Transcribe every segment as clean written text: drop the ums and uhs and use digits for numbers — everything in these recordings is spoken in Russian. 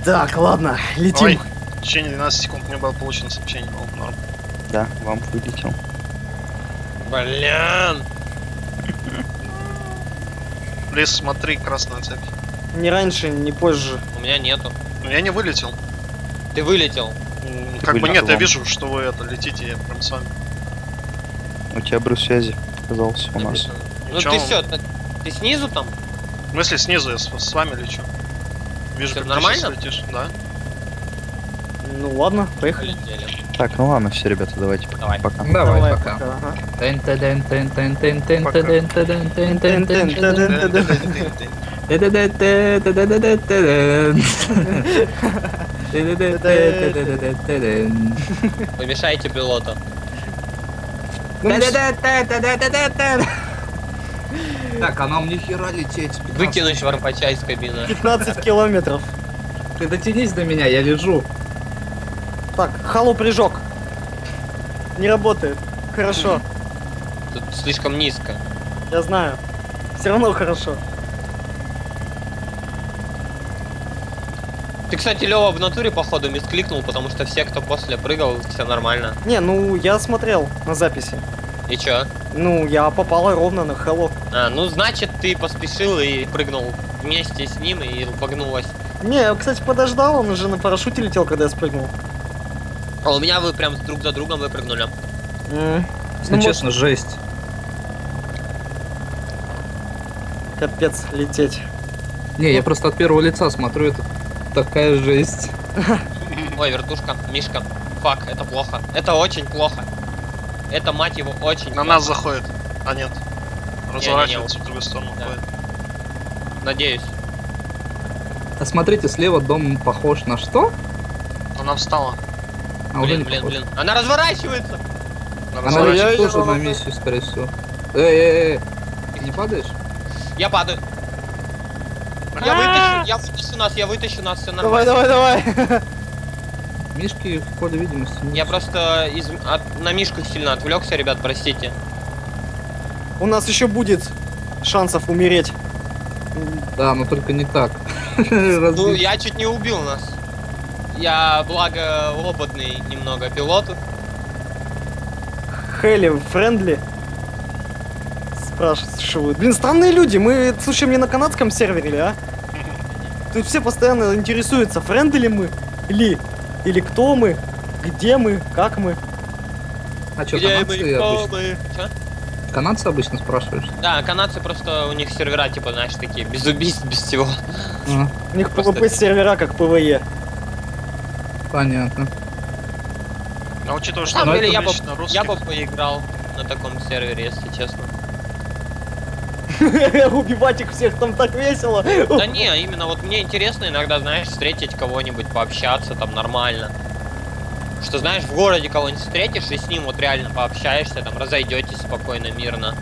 Так, ладно, летим. Ой, в течение 12 секунд мне было получено сообщение. О, норм. Да, вам вылетел. Блин! Лис, смотри, красная цепь. Не раньше, не позже. У меня нету. Но я не вылетел. Ты вылетел. Как бы вылетел нет, я вам. вижу, что вы это летите, я прям с вами. У тебя брус связи оказался у нас. Написано. Ну Ничего. ты все, ты снизу там? В смысле, снизу я с вами лечу. Вижу, Всё как нормально? ты сейчас летишь, да? Ну ладно, поехали. Полетели. Так, ну ладно, все, ребята, давайте Давай. пока. Давай, пока. ага. Помешайте пилоту. Так, а нам ни хера лететь. Выкинуть варпача из кабины. 15 километров. Ты дотянись до меня, я лежу. Так, халу прыжок. Не работает. Хорошо, Тут слишком низко. я знаю. Все равно хорошо. Ты, кстати, Лёва в натуре, походу, мискликнул, потому что все, кто после прыгал, все нормально. Не, ну я смотрел на записи. И чё? Ну, я попала ровно на халу. А, ну значит ты поспешил и прыгнул вместе с ним и погнулась. Не, я, кстати, подождал, он уже на парашюте летел, когда я спрыгнул. А у меня вы прям друг за другом выпрыгнули. Если Ну, честно, жесть. Капец, лететь. Не, я просто от первого лица смотрю, это такая жесть. Ой, вертушка, Мишка. Фак, это плохо. Это очень плохо. Это, мать его, очень На плохо. нас заходит. А нет. Разворачивается Не-не-не. в другую сторону. Да. ходит. Надеюсь. А смотрите, слева дом похож на что? Она встала. А уже не Блин, похож. Она разворачивается! Она Она разворачивается. летит тоже на Ой-ой-ой. миссию, скорее всего. Эй, ты не падаешь? Я падаю. Я вытащу нас, все Давай, нормально. давай, давай. Мишки в поле видимости. нет. Я просто на Мишку сильно отвлекся, ребят, простите. У нас еще будет шансов умереть. Да, но только не так. Ну, Разбить. я чуть не убил нас. Я, благо, опытный немного пилот. Хелли, френдли. Спрашивают. Блин, странные люди. Мы слушаем не на канадском сервере, ли, а? Тут все постоянно интересуются, френды ли мы, или кто мы, где мы, как мы. А что, Где мы, канадцы кто обычно? мы? Чё? Канадцы обычно спрашиваешь? Да, канадцы просто, у них сервера, типа, знаешь, такие, без убийств, без всего. А, У них Просто- PvP сервера как PvE. понятно. А учитывая, На что самом деле, это я бы лично русских, поиграл на таком сервере, если честно. Убивать их всех там так весело. Да не, именно вот мне интересно иногда, знаешь, встретить кого-нибудь, пообщаться там нормально. Что, знаешь, в городе кого-нибудь встретишь и с ним вот реально пообщаешься, там разойдетесь спокойно, мирно.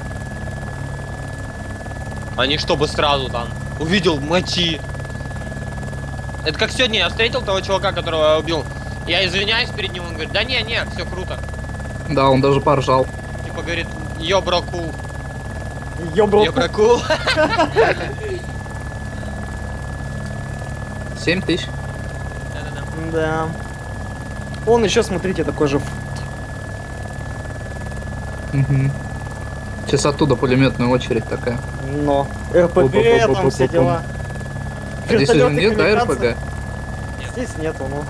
А не чтобы сразу там увидел мочи. Это как сегодня я встретил того чувака, которого я убил. Я извиняюсь перед ним, он говорит, да не, все круто. Да, он даже поржал. Типа говорит, йо, бро, кул. Ёбро. Йо, бро, кул. 7000. Да-да-да. Да. Он еще, смотрите, такой же. Угу. Сейчас оттуда пулеметная очередь такая. Но. РПГ, там все дела. А здесь уже Вертолеты, нет, да, камикадзе. РПГ? Здесь нету, ну.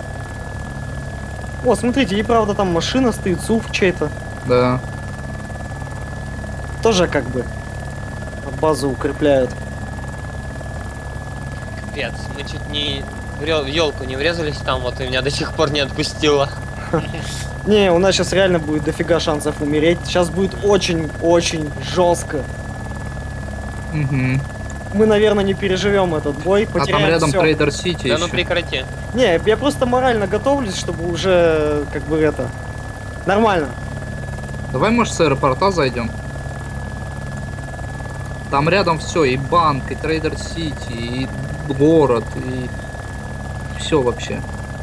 О, смотрите, и правда там машина стоит, СУВ чей-то. Да. Тоже как бы базу укрепляют. Капец, мы чуть не в елку не врезались там, вот и меня до сих пор не отпустило. Не, у нас сейчас реально будет дофига шансов умереть. Сейчас будет очень-очень жестко. Угу. Мы, наверное, не переживем этот бой, А там потеряем рядом всё. Трейдер Сити Да ну еще. прекрати. Не, я просто морально готовлюсь, чтобы уже как бы это нормально. Давай, может, с аэропорта зайдем. Там рядом все, и банк, и Трейдер Сити, и город, и все вообще.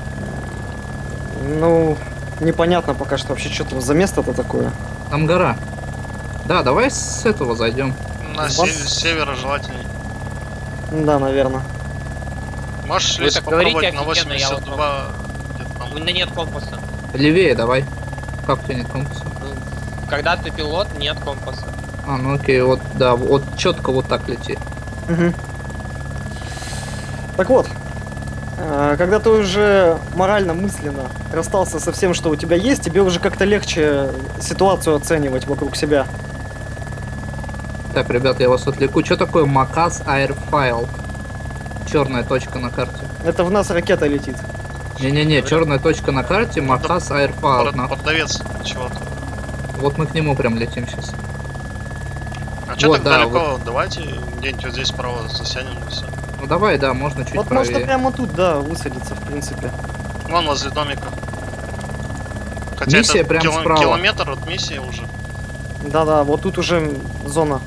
Ну, непонятно пока что вообще что-то за место-то такое. Там гора. Да, давай с этого зайдем. на Вас- севера желательней. Да, наверное. Можешь Вы лезть так говорите попробовать на офигенно, я вот 82... где-то там. У меня нет компаса. Левее давай. Как у тебя нет компаса? Ну, когда ты пилот, нет компаса. А, ну окей, вот, да, вот четко вот так лети. Мгм. Так вот, когда ты уже морально, мысленно расстался со всем, что у тебя есть, тебе уже как-то легче ситуацию оценивать вокруг себя. Так, ребят, я вас отвлеку. Что такое Макас Airfile? Черная точка на карте. Это в нас ракета летит. Не-не-не, черная точка на карте, Макас Airfile. Продавец чего-то. Вот мы к нему прям летим сейчас. А чё Вот, так да, далеко? Давайте где-нибудь вот здесь справа засянем и всё. Ну давай, да, можно чуть Вот правее. можно прямо тут, да, высадиться, в принципе. Вон возле домика. Хотя Миссия это прям справа. километр от миссии уже. Да-да, вот тут уже зона.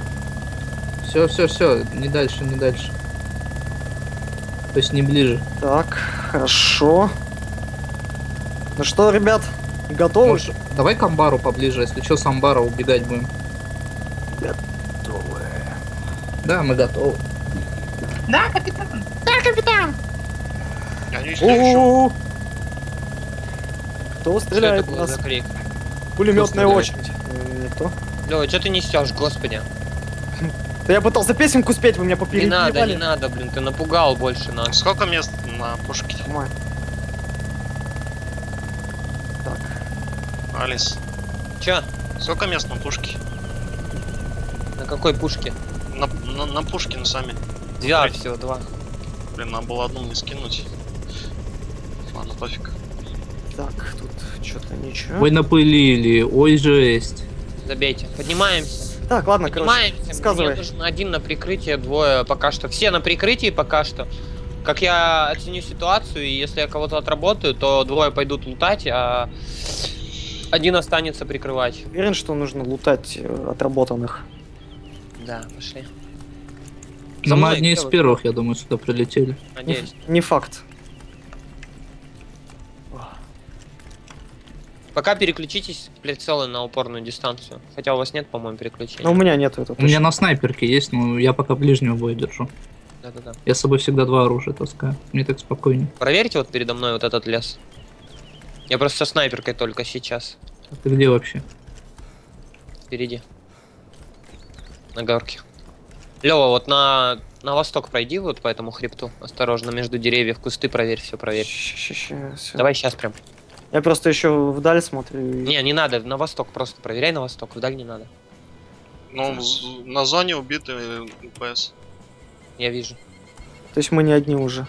Все, не дальше, не дальше. То есть не ближе. Так, хорошо. Ну что, ребят, готовы? Может, давай к амбару поближе, если что, с амбара убегать будем. Готовы. Да, мы готовы. Я не еще. У-у-у. Кто Что это стреляет у было нас? за крик? Пулеметная Кто очередь. Не то. Лёва, что ты несешь, господи? Да я пытался песенку спеть, вы меня Не поперебивали. надо, блин, ты напугал больше нас. Сколько мест на пушке? Понимаю. Так. Алис. Чё? Сколько мест на пушке? На какой пушке? На пушке, на сами. Два всего, два. Блин, надо было одну не скинуть. Ладно, пофиг. Так, тут что-то ничего. Ой, напылили, ой, жесть. Забейте. Поднимаемся. Так, ладно, короче, Поднимаемся. сказывай. Мне нужен один на прикрытие, двое пока что. Все на прикрытии пока что. Как я оценю ситуацию, и если я кого-то отработаю, то двое пойдут лутать, а один останется прикрывать. Уверен, что нужно лутать отработанных. Да, пошли. Но За мы мной одни из кто? первых, я думаю, сюда прилетели. Надеюсь. Не факт. Пока переключитесь прицелы на упорную дистанцию. Хотя у вас нет, по-моему, переключения. Но у меня нету этого. У меня на снайперке есть, но я пока ближнего боя держу. Да-да-да. Я с собой всегда два оружия таскаю. Мне так спокойнее. Проверьте вот передо мной вот этот лес. Я просто со снайперкой только сейчас. А ты где вообще? Впереди. На горке. Лёва, вот на восток пройди вот по этому хребту. Осторожно, между деревьев, кусты проверь, все проверь. Щас. Давай сейчас прям. Я просто еще вдаль смотрю. и- Не надо, на восток просто проверяй на восток, вдаль не надо. Ну, на зоне убиты УПС. Я вижу. То есть мы не одни уже.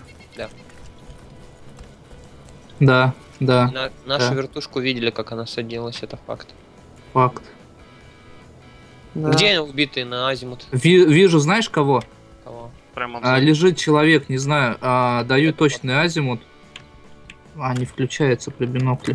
Да, да, Нашу Да. вертушку видели, как она садилась, это факт. факт. Да. Где убитые на азимут? Вижу, знаешь кого? Кого? Прямо Лежит человек, не знаю, даю точный азимут. Не включается при бинокле.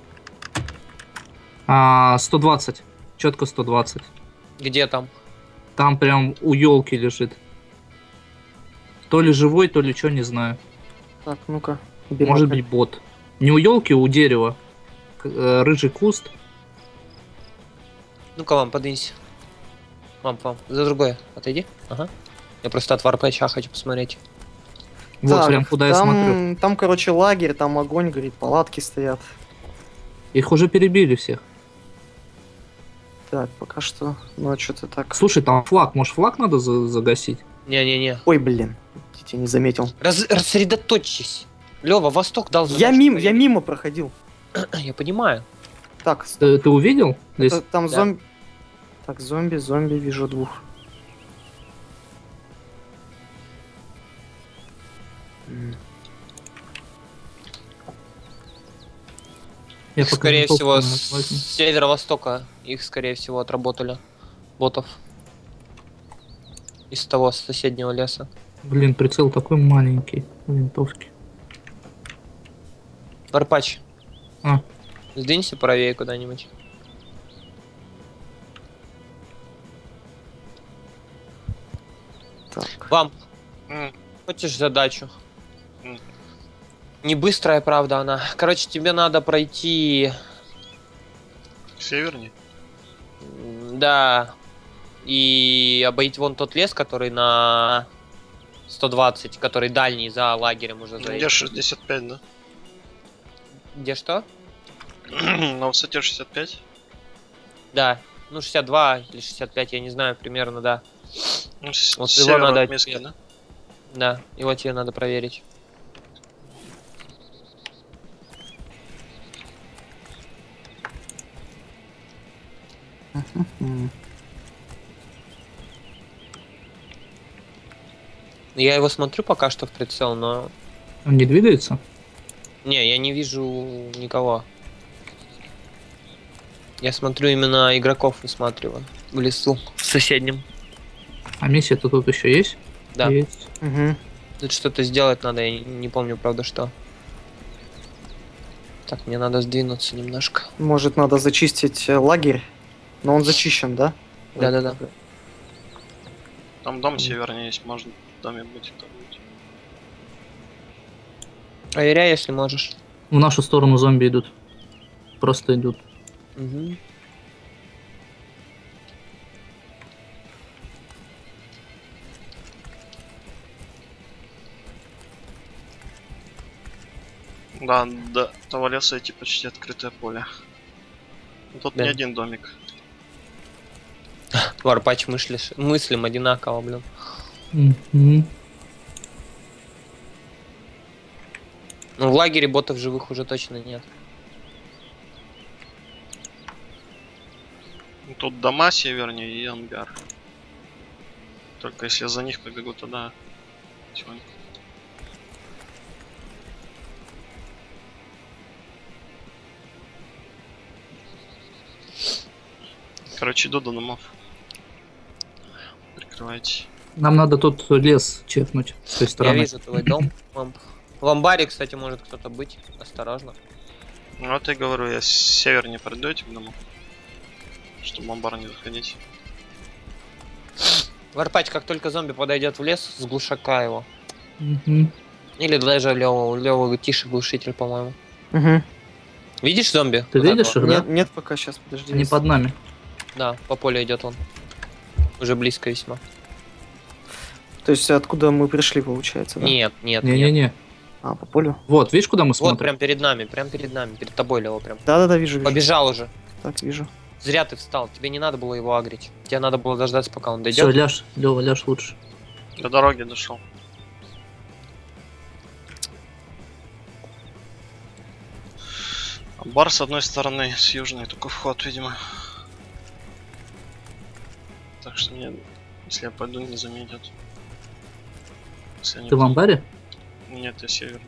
120. Четко 120. Где там? Там прям у елки лежит. То ли живой, то ли что, не знаю. Так, ну-ка. Может быть бот. Не у елки, у дерева. Рыжий куст. Ну-ка, вам, подвинься. Вам, за другое. Отойди. Ага. Я просто от варпача хочу посмотреть. Вот Так, прям куда я смотрю. Там, короче, лагерь, там огонь горит, палатки стоят. Их уже перебили всех. Так, пока что, ну, что-то так. Слушай, там флаг. Может, флаг надо загасить? Не-не-не. Ой, блин, я тебя не заметил. Рассредоточьтесь. Лёва, восток дал Я задачу. мимо проходил. Я понимаю. Так, Ты увидел? Здесь? там Да. зомби. Так, зомби, вижу двух. Я Их, пока скорее не толком всего, не с возьму. северо-востока их, скорее всего, отработали. Ботов. Из того, с соседнего леса. Блин, прицел такой маленький. Винтовки. Варпач. А. Сдвинься правее куда-нибудь. Так. Вам, М, хочешь задачу? М. Не быстрая, правда, она. Короче, тебе надо пройти... севернее. Да. И обойти вон тот лес, который на 120, который дальний за лагерем уже за Где этим. 65, да? Где что? На высоте 65? Да. Ну, 62 или 65, я не знаю, примерно, да. Ну, Вот с его севера надо от Минска, ответ. да? Да, его тебе надо проверить. Я его смотрю пока что в прицел, но... Он не двигается? Не, я не вижу никого. Я смотрю именно игроков, высматриваю. В лесу, в соседнем. А миссия-то тут еще есть? Да. Есть. Угу. Тут что-то сделать надо, я не помню, правда, что. Так, мне надо сдвинуться немножко. Может, надо зачистить лагерь? Но он зачищен, да? Да-да-да. Там дом севернее есть, можно в доме быть кто-нибудь. Проверяй, если можешь. В нашу сторону зомби идут. Просто идут. Угу. Да, до того леса идти почти открытое поле. Тут Да. не один домик. Варпач мыслим одинаково, блин. Мгм. Ну, в лагере ботов живых уже точно нет. Тут дома севернее и ангар. Только если я за них побегу, тогда тихонько. Короче, иду до домов. Прикрывайте. Нам надо тут лес чекнуть с той Я стороны. вижу твой дом. В амбаре, кстати, может кто-то быть. Осторожно. Ну вот я говорю, я с севернее пройду этим домом. Чтобы в амбар не заходить. Варпач, как только зомби подойдет в лес, с глушака его. Мгм. Или даже Лёва тише глушитель, по-моему. Угу. Видишь зомби? Ты Вот видишь этого? их, да? Нет, нет, пока сейчас, подожди. Они под нами. Да, по полю идет он. Уже близко весьма. То есть откуда мы пришли, получается, да? Нет, нет, нет. Не-не-не. А, по полю? Вот, видишь, куда мы Вот смотрим? прям перед нами, перед тобой, Лёва, прям. Да-да-да, вижу, вижу. Побежал уже. Так, вижу. Зря ты встал, тебе не надо было его агрить. Тебе надо было дождаться, пока он Все, дойдет. ляж, Лёва, ляж лучше. До дороги дошел. Бар с одной стороны, с южной только вход, видимо. Так что мне, если я пойду, не заметят. Если они Ты в амбаре? Нет, я северный.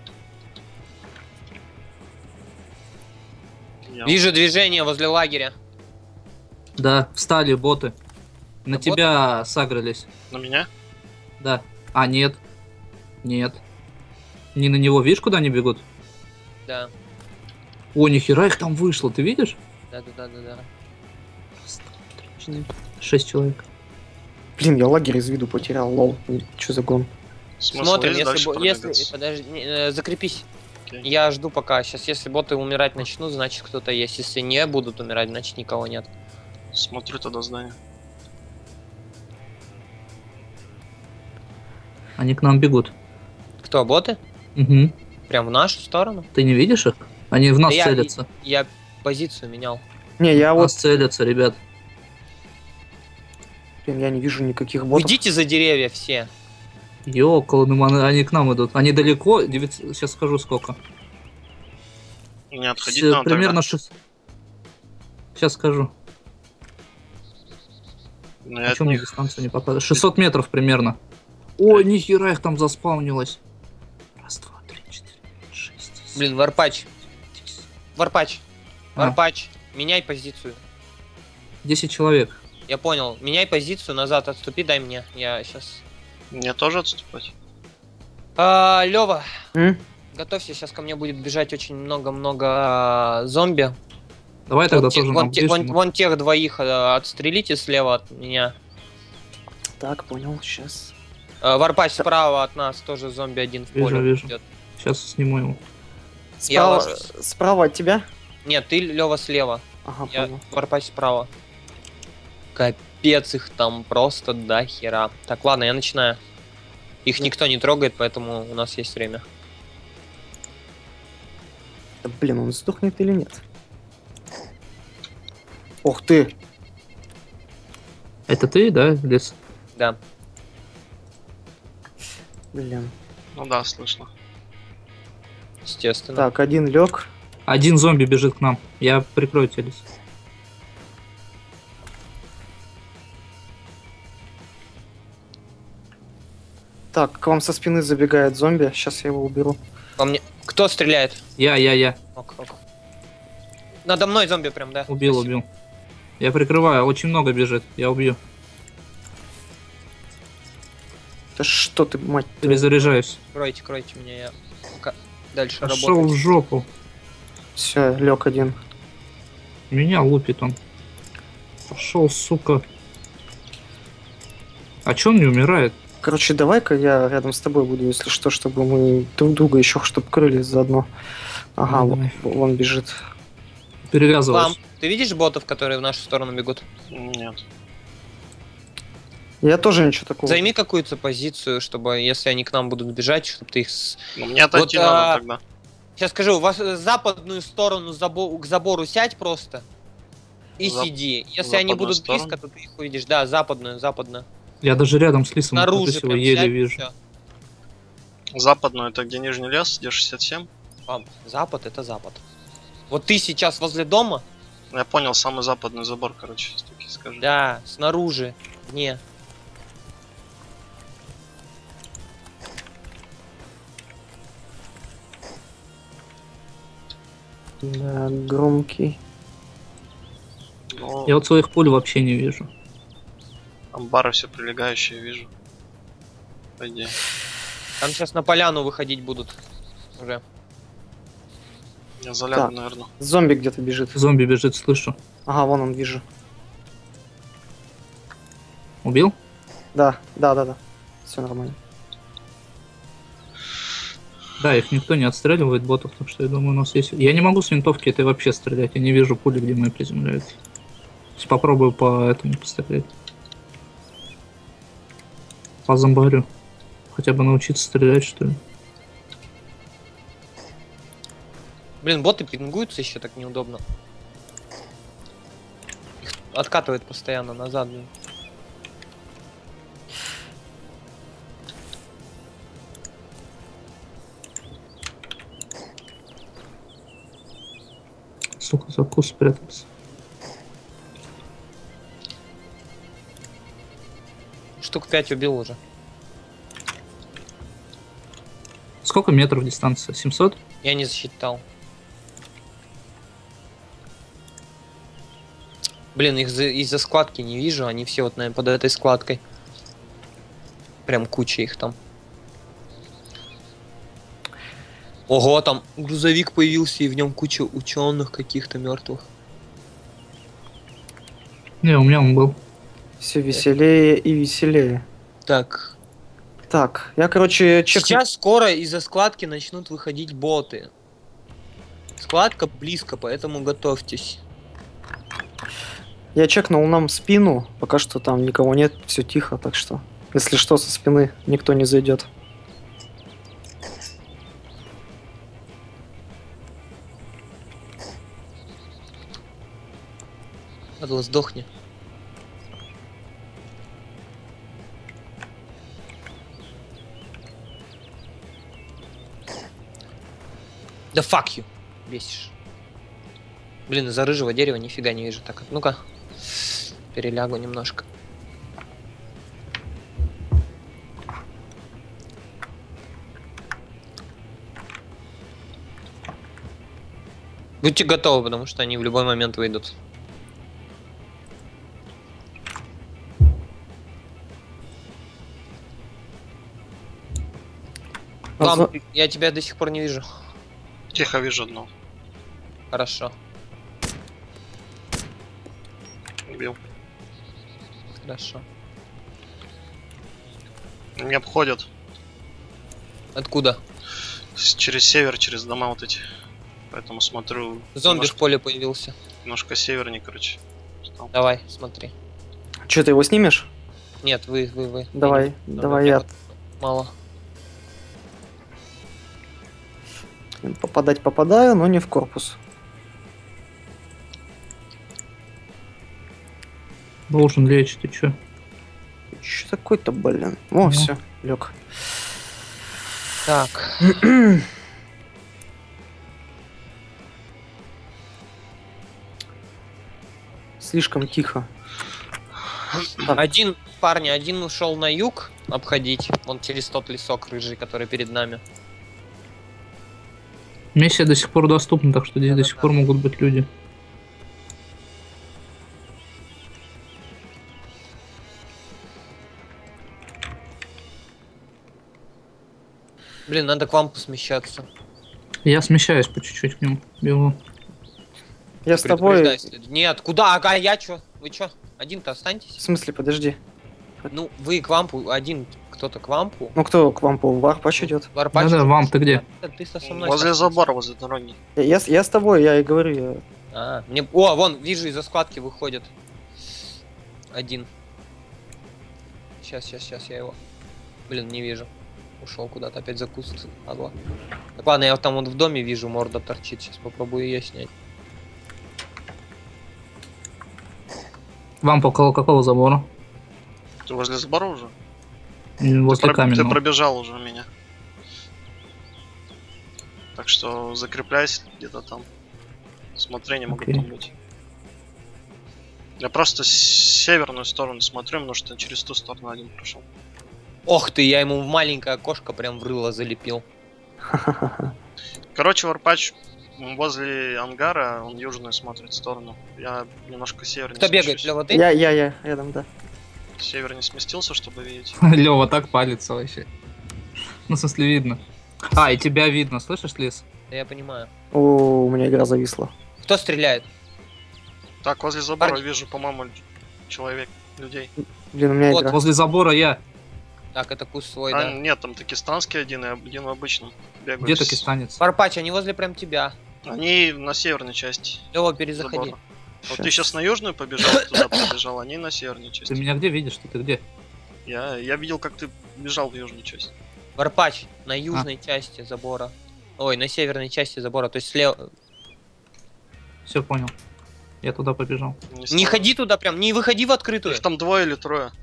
Я- Вижу движение возле лагеря. Да, встали боты. На Да, тебя сагрались. На меня? Да. А, нет. Нет. Не на него, видишь, куда они бегут? Да. О, нихера их там вышло, ты видишь? Да. 6 человек. Блин, я лагерь из виду потерял, лол. Что за гон? Смысл Смотрим, есть дальше если продвигаться? подожди, закрепись. Окей. Я жду пока. Сейчас, если боты умирать начнут, значит кто-то есть. Если не будут умирать, значит никого нет. Смотрю тогда здание. Они к нам бегут. Кто, боты? Угу. Прям в нашу сторону? Ты не видишь их? Они в нас Да целятся. Я позицию менял. Не, я В вот, нас целятся, ребят. блин, я не вижу никаких ботов. Уйдите за деревья все. Ёкало, они к нам идут. Они далеко, сейчас скажу сколько. Не отходить надо Примерно тогда. 6. Сейчас скажу. Но А я от что мне них дистанцию не показывает? 600 метров примерно. Ой, нихера их там заспаунилось. Раз, два, три, четыре, пять, шесть. семь, Блин, Варпач. 10. Варпач. А. Варпач. Меняй позицию. 10 человек. Я понял. Меняй позицию, назад отступи, дай мне. Я сейчас... Мне тоже отступать? Лёва, М? готовься, сейчас ко мне будет бежать очень много зомби. Давай тогда Вот те- тоже вон, нам те- вон- ближнему. вон тех двоих отстрелите слева от меня. Так, понял, сейчас. Варпач справа от нас тоже зомби один в Вижу, поле вижу. идет. Сейчас сниму его. Я Справа, вас- справа от тебя? Нет, ты, Лёва, слева. Ага, Я понял. Варпач справа. Капец, их там просто до хера. Так, ладно, я начинаю. Их никто не трогает, поэтому у нас есть время. Да, блин, он сдохнет или нет? Ух ты! Это ты, да, Лес? Да. Блин. Ну да, слышно. Естественно. Так, один лег. Один зомби бежит к нам. Я прикрою тебя, Лес. Так, к вам со спины забегает зомби. Сейчас я его уберу. По мне. Кто стреляет? Я. Ок. Надо мной зомби прям, да? Убил, Спасибо. убил. Я прикрываю, очень много бежит. Я убью. Да что ты, мать? Перезаряжаюсь. Кройте меня, я пока дальше Пошел работаю. в жопу. Все, лег один. Меня лупит он. Пошел, сука. А чё он не умирает? Короче, давай-ка я рядом с тобой буду, если что, чтобы мы друг друга еще чтоб крыли заодно. Ага, Давай. вон бежит. Перевязываюсь. Ламп, ты видишь ботов, которые в нашу сторону бегут? Нет. Я тоже ничего такого. Займи какую-то позицию, чтобы, если они к нам будут бежать, чтобы ты их... Ну, мне отойти Вот, надо тогда. Сейчас скажу, в западную сторону к забору сядь просто и сиди. Если они западную будут сторону? близко, то ты их увидишь. Да, западную. Я даже рядом с Лисом Наружу вот его прям еле сядь, вижу. всё. Западную, это где Нижний лес, где 67? Ламп, запад это запад. Вот ты сейчас возле дома, Я понял, самый западный забор, короче, таки скажи. да, снаружи, вне. Да, громкий. Ну, Я вот своих пуль вообще не вижу. амбары все прилегающие вижу. По идее. Там сейчас на поляну выходить будут уже. Я заляну, Так. наверное. Зомби где-то бежит. Зомби бежит, слышу. Ага, вон он, вижу. Убил? Да. Все нормально. Да, их никто не отстреливает, ботов, так что я думаю, у нас есть... Я не могу с винтовки этой вообще стрелять, я не вижу пули, где мои приземляются. Сейчас попробую по этому пострелять. По зомбарю. Хотя бы научиться стрелять, что ли. Блин, боты пингуются еще так неудобно. Их откатывает постоянно назад. Блин. Сука, за куст спрятался. Штук 5 убил уже. Сколько метров дистанция? 700? Я не засчитал. Блин, их из-за складки не вижу, они все вот, наверное, под этой складкой. Прям куча их там. Ого, там грузовик появился, и в нем куча ученых каких-то мертвых. Не, у меня он был. Все веселее и веселее. Так. Так, я, короче, чекну. Сейчас скоро из-за складки начнут выходить боты. Складка близко, поэтому готовьтесь. Я чекнул нам спину. Пока что там никого нет, все тихо, так что. Если что, со спины никто не зайдет. Атлас, сдохни. Да fuck you. Бесишь. Блин, из-за рыжего дерева нифига не вижу. Так, ну-ка. Перелягу немножко. Будьте готовы, потому что они в любой момент выйдут. Ламп, я тебя до сих пор не вижу. Тихо, вижу одну. Хорошо, Убил. хорошо. Меня обходят. Откуда? Через север, через дома вот эти. Поэтому смотрю. Зомби в поле появился. Немножко севернее, короче. Стал. Давай, смотри. Че, ты его снимешь? Нет, вы. Давай, Я не- давай я. Мало. Блин, попадать попадаю, но не в корпус. Должен лечь, ты чё? Че такой-то, блин? О, Ну. все, лег. Так. Слишком тихо. Один, парни, один ушел на юг обходить. Вон через тот лесок рыжий, который перед нами. Миссия до сих пор доступна, так что здесь до Да-да-да. сих пор могут быть люди. Блин, надо к вам посмещаться. Я смещаюсь по чуть-чуть к нему. Бегу. Я с тобой... Предупреждай, если- Нет, куда? Ага, я чё? Вы чё? Один-то В останьтесь? смысле, подожди. Ну, вы к вампу, один кто-то к вампу. Ну кто к вам по варпач идет? Варпач, Да-да, вам, ты где? Ты со мной. Возле Саш. забора, возле дороги. Я с тобой, я и говорю. Мне... О, вон, вижу, из-за складки выходит. Один. Сейчас, я его... Блин, не вижу. Ушел куда-то опять за куст. Падла. Так ладно, я вот там вот в доме вижу, морда торчит. Сейчас попробую ее снять. Вам около какого забора? Ты возле забора уже? Возле Ты каменного. пробежал уже меня. Так что закрепляйся где-то там. Смотри, не могу Окей. там быть. Я просто северную сторону смотрю, потому что через ту сторону один прошел. Ох ты, я ему в маленькое окошко прям в рыло залепил. Короче, Варпач возле ангара, он южную смотрит сторону. Я немножко севернее Кто бегает? смещусь. Лёва, ты? Я рядом, да. Севернее сместился, чтобы видеть. Лёва так палится вообще. Ну, в смысле, видно. А, и тебя видно, слышишь, Лис? Да я понимаю. О, у меня игра зависла. Кто стреляет? Так, возле забора Парни. вижу, по-моему, человек, людей. Блин, у меня Вот, игра. Возле забора я. Так, это куст свой, А, да. нет, там такистанский один и один в обычном. Бегают. Где такистанец? Варпач, они возле прям тебя. Они на северной части Лёва, перезаходи. забора. Вот ты сейчас на южную побежал, туда побежал, они на северной Ты части. меня где видишь? Ты где? Я видел, как ты бежал в южную часть. Варпач, на южной части забора. Ой, на северной части забора, то есть слева. Все понял. Я туда побежал. Не знаю. ходи туда прям, не выходи в открытую. Их там двое или трое.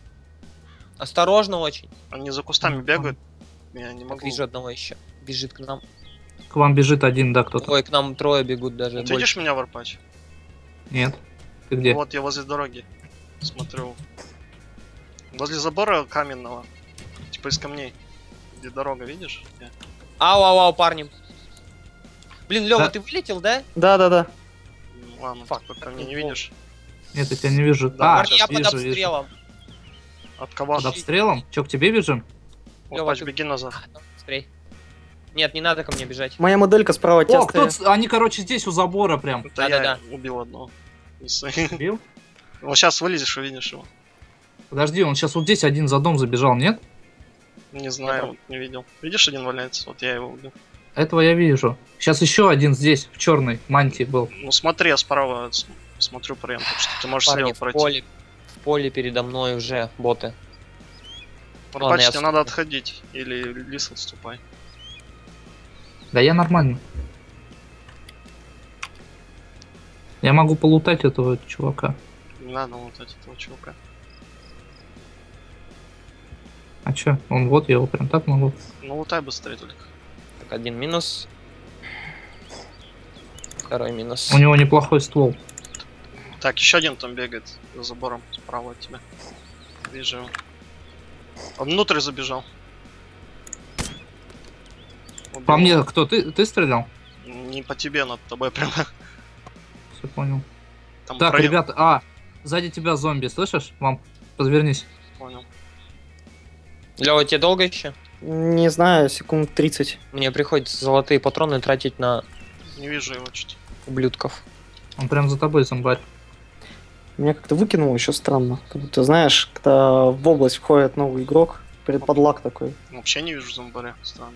Осторожно очень. Они за кустами бегают. Я не Так, могу. вижу одного еще. Бежит к нам. К вам бежит один, да, кто-то? Ой, к нам трое бегут даже. Ты больше. видишь меня, Варпач? Нет. Ты где? Вот я возле дороги. Смотрю. Возле забора каменного. Типа из камней. Где дорога, видишь? Не. Ау, парни. Блин, Лёва, Да. ты вылетел, да? Да. Ладно, Фак, ты пока как меня не футбол. видишь. Нет, я тебя не вижу. Да, Парни, я под вижу, обстрелом. От кого? Под обстрелом? Че, к тебе бежим? Варпач, ты- беги назад. Быстрей. Нет, не надо ко мне бежать. Моя моделька справа от тебя О, кто стоит. они, короче, здесь у забора прям. Это Да-да-да. я убил одного. Бил? Вот сейчас вылезешь, увидишь его. Подожди, он сейчас вот здесь один за дом забежал, нет? Не знаю, вот не видел. Видишь, один валяется, вот я его убил. Этого я вижу. Сейчас еще один здесь, в черной мантии был. Ну смотри, я справа смотрю прям, так что ты можешь Парни, слева в пройти. поле передо мной уже боты. Ладно, Варпач, я тебе надо отходить. Или лис отступай. Да я нормально. Я могу полутать этого чувака. Не надо лутать этого чувака. А чё? Он вот, я его прям так могу. Ну лутай быстрее только. Так, один минус. Второй минус. У него неплохой ствол. Так, еще один там бегает за забором справа от тебя. Вижу его. Он внутрь забежал. Убил По мне, его. кто? Ты стрелял? Не по тебе, над тобой прямо. Все понял. Там Так, проем. ребята, сзади тебя зомби, слышишь? Вам, развернись. Понял. Лёва, тебе долго еще? Не знаю, секунд 30. Мне приходится золотые патроны тратить на Не вижу его что-то. ублюдков. Он прям за тобой, зомбарь. Меня как-то выкинуло еще странно. Как будто, знаешь, когда в область входит новый игрок, подлак такой. Вообще не вижу зомбаря. Странно.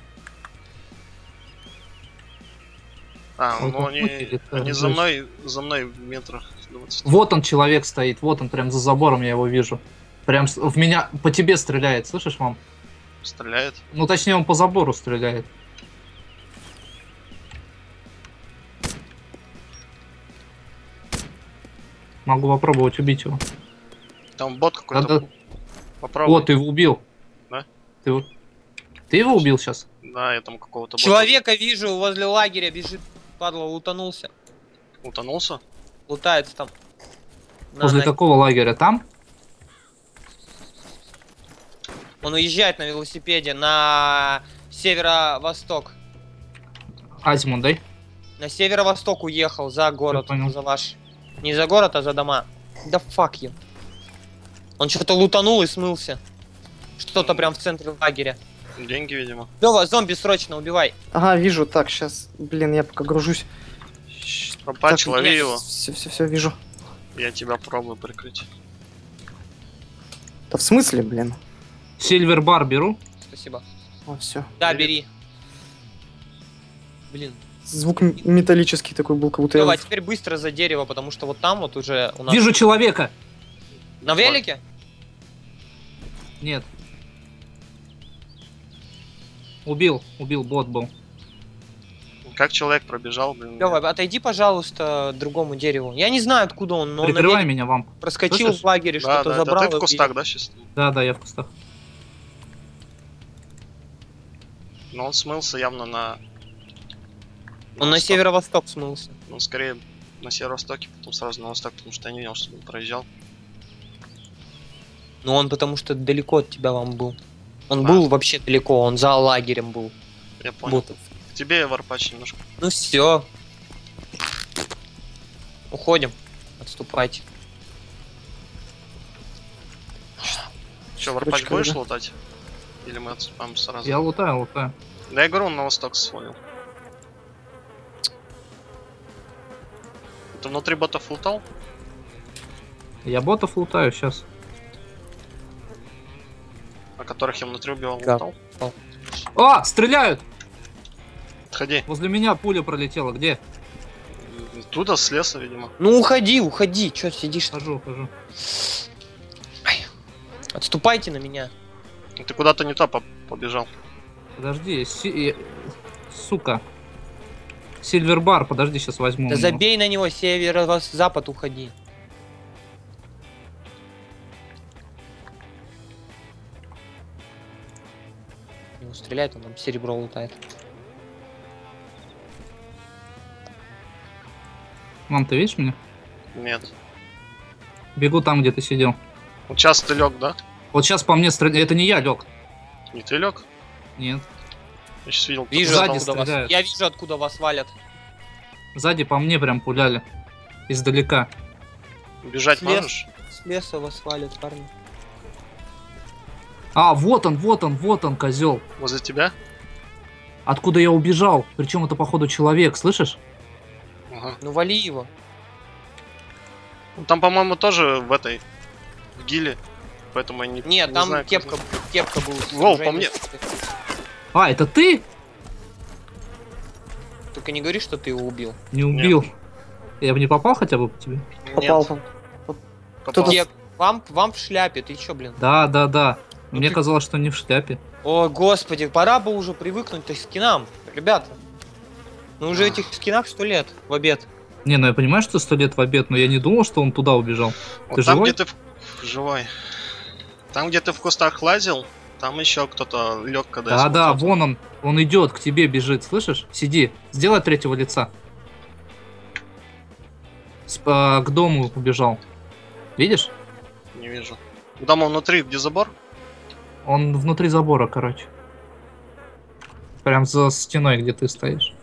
А, Вот ну он они выкинет, за жесть. мной в метрах 20. Вот он, человек стоит, вот он прям за забором, я его вижу. Прям в меня, по тебе стреляет, слышишь, мам? Стреляет. Ну, точнее, он по забору стреляет. Могу попробовать убить его. Там бот какой-то. Надо... Попробуй. О, ты его убил. Да? Ты его убил сейчас? Да, я там какого-то бота Человека вижу возле лагеря, бежит, падла, утонулся. утонулся. Лутается там. Возле какого лагеря? Там? Он уезжает на велосипеде на северо-восток. Азимут, дай. На северо-восток уехал, за город, понял. за ваш. Не за город, а за дома. Да фак you. Он что-то лутанул и смылся. Что-то прям в центре лагеря. Деньги, видимо. Лёва, зомби срочно убивай. Ага, вижу. Так, сейчас. Блин, я пока гружусь. Пропач, лови нет. его. Все, вижу. Я тебя пробую прикрыть. Да в смысле, блин? Сильвер бар беру. Спасибо. О, все. Да, бери. Блин. Звук металлический такой был, как будто Лёва, я... теперь быстро за дерево, потому что вот там вот уже у нас... Вижу человека. На велике? Нет. Убил, бот был. Как человек пробежал, блин. Лёва, отойди, пожалуйста, к другому дереву. Я не знаю, откуда он, но он на Прикрывай велике меня, вам. проскочил Слышишь? в лагере, Да, что-то да, забрал. да, ты в и- кустах, да, сейчас? Да, я в кустах. Но он смылся явно на... Он на восток. северо-восток смылся. Ну, скорее на северо-востоке, потом сразу на восток, потому что я не видел, что он проезжал. Но он потому что далеко от тебя вам был. Он был вообще далеко, он за лагерем был. Я понял. Ботов. К тебе варпач немножко. Ну все. Уходим. Отступайте. Че, варпач Строчка, будешь да? лутать? Или мы отступаем сразу? Я лутаю. Да я говорю, он на восток свалил. Ты внутри ботов лутал? Я ботов лутаю сейчас. А которых я внутри убивал, Да. лутал? О, стреляют! Отходи. Возле меня пуля пролетела. Где? Туда, с леса, видимо. Ну уходи, уходи. Че сидишь? Хожу. Отступайте на меня. Ты куда-то не то побежал. Подожди, сука. Сильвер бар, подожди, сейчас возьму. Да у него. забей на него, северо-запад уходи. Его стреляет, он там серебро лутает. Мам, ты видишь меня? Нет. Бегу там, где ты сидел. Вот сейчас ты лег, да? Вот сейчас по мне стреляют. Это не я лег. Не ты лег? Нет. Я сейчас видел. Вижу, Сзади откуда вас... стреляют. Я вижу, откуда вас валят. Сзади по мне прям пуляли. Издалека. Бежать С леса. можешь? С леса вас валят, парни. А, вот он, козел. Возле тебя? Откуда я убежал? Причем это, походу, человек, слышишь? Ага. Ну вали его. Ну, там, по-моему, тоже в этой... В гиле. Поэтому я не Нет, не там знаю, кепка был. Воу, по мне. А, это ты? Только не говори, что ты его убил. Не убил. Я бы не попал хотя бы по тебе? Попал. Нет, Попал. попал. Кеп, вам в шляпе, ты чё, блин? Да. Ну Мне ты- казалось, что не в шляпе. О, господи, пора бы уже привыкнуть к скинам. Ребята, ну уже этих скинах 100 лет в обед. Не, ну я понимаю, что 100 лет в обед, но я не думал, что он туда убежал. Вот Ты там, живой? где ты живой. Там, где ты в кустах лазил, там еще кто-то лег, когда я Да, смотрел. вон он идет, к тебе бежит, слышишь? Сиди, сделай от третьего лица. К дому убежал. Видишь? Не вижу. Дома внутри, где забор? Он внутри забора, короче. Прям за стеной, где ты стоишь.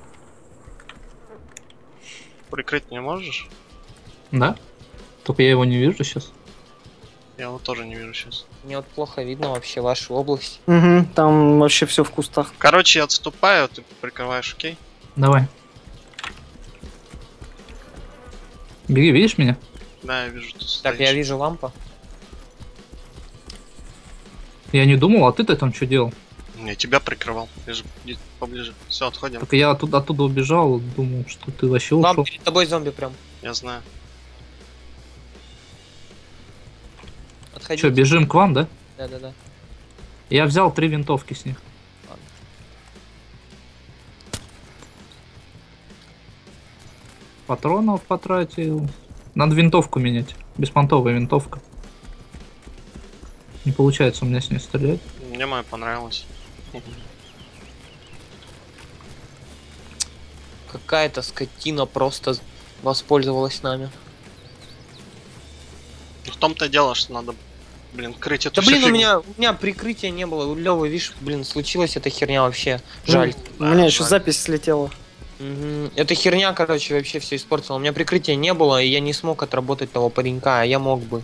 Прикрыть не можешь? Да? Только я его не вижу сейчас. Я его тоже не вижу сейчас. Мне вот плохо видно вообще вашу область. Угу, там вообще все в кустах. Короче, я отступаю, ты прикрываешь, окей? Давай. Беги, видишь меня? Да, я вижу, ты Так, стоишь. я вижу лампа. Я не думал, а ты-то там что делал? Я тебя прикрывал. Ты же иди поближе. Все, отходим. Так я оттуда убежал, думал, что ты вообще ушел. Лампа перед тобой зомби прям. Я знаю. Отходи. Что, бежим к вам, да? Да. Я взял 3 винтовки с них. Ладно. Патронов потратил. Надо винтовку менять. Беспонтовая винтовка. Не получается у меня с ней стрелять. Мне моя понравилась. Какая-то скотина просто воспользовалась нами. В том-то и дело, что надо, блин, крыть эту Да блин, всю у фигню. меня прикрытия не было. У Лёвы, видишь, блин, случилась эта херня вообще. Жаль. У меня еще жаль. запись слетела. Мгм. Эта херня, короче, вообще все испортила. У меня прикрытия не было, и я не смог отработать того паренька, а я мог бы.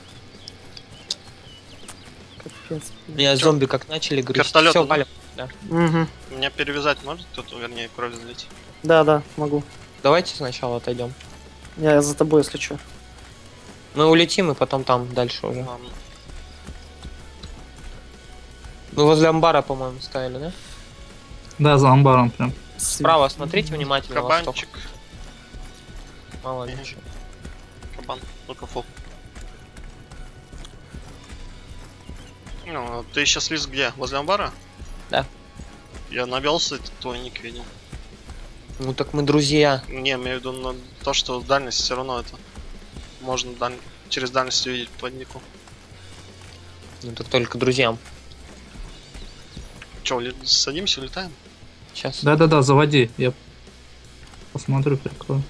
Капец. Меня Чё? зомби как начали грызть. Вертолёт, Всё, да? валим. Угу. Меня перевязать может кто-то, вернее, кровь залить? Да, могу. Давайте сначала отойдем. Я за тобой, если что. Мы улетим и потом там дальше уже. Ладно. Мы возле амбара, по-моему, ставили, да? Да, за амбаром прям. Справа смотрите внимательно. восток. Кабанчик. Мало ли чё. Кабан. Только фул. Ну, ты сейчас лист где? Возле амбара? Да. Я навелся, твой ник видел. Ну так мы друзья. Не, имею в виду на то, что дальность все равно это. Можно через дальность увидеть по нику. Ну так только друзьям. Че, садимся, улетаем? Сейчас. Да-да-да, заводи. Я посмотрю, прикрою.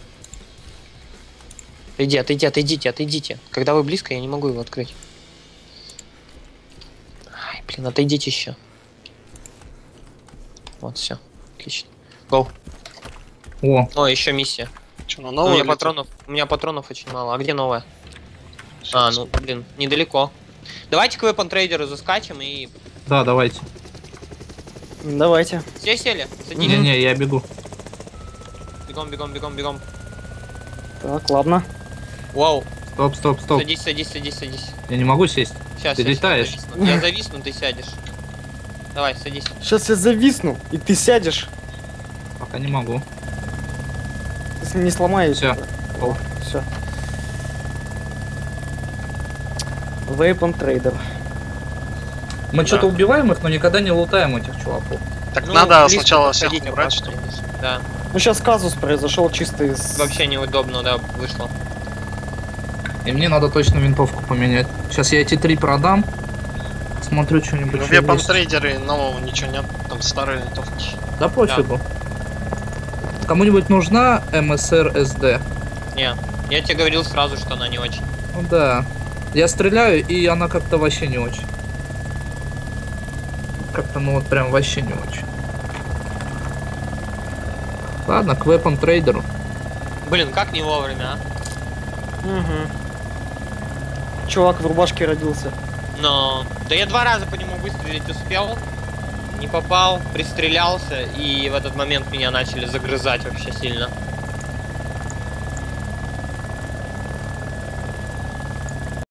Отойдите. Когда вы близко, я не могу его открыть. Ай, блин, отойдите еще. Вот, все. Отлично. Гоу. О, О, еще миссия. Че, на У новую? меня патронов очень мало. А где новая? А, ну, блин, недалеко. Давайте к Weapon Trader заскачем и... да, давайте. Давайте. Все сели? Садились? Не-не, я бегу. Бегом. Так, ладно. Вау. Стоп. Садись. Я не могу сесть. Сейчас. Ты летаешь. Я зависну, ты сядешь. Давай, садись. Сейчас я зависну, и ты сядешь. Пока не могу. Если не сломаюсь. Всё. О. Все. Weapon Trader. Мы что-то убиваем их, но никогда не лутаем этих чуваков. Так Ну, надо близко сначала всех подходить убрать, опасно, что ли? конечно. Да. Ну сейчас казус произошел чисто из... Вообще неудобно, да, вышло. И мне надо точно винтовку поменять. Сейчас я эти 3 продам. Смотрю что-нибудь. В что Weapon есть. Trader нового ничего нет, там старые винтовки. Да пофигу. Кому-нибудь нужна МСР СД? Не, я тебе говорил сразу, что она не очень. Ну да. Я стреляю, и она как-то вообще не очень. Как-то, ну вот прям вообще не очень. Ладно, к Weapon Trader. Блин, как не вовремя, а? Угу. Чувак в рубашке родился. Но... Да я 2 раза по нему выстрелить успел. Не попал, пристрелялся, и в этот момент меня начали загрызать вообще сильно.